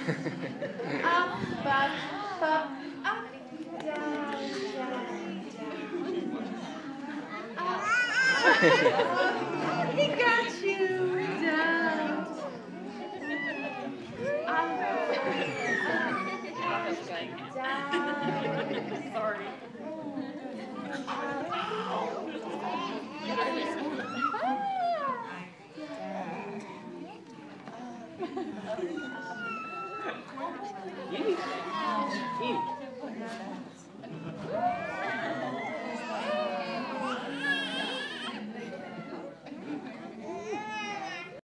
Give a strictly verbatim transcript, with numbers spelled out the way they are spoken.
Up, back, up, up, down, down, down. Up. He got you down. Up, down. Sorry. Eat. Eat.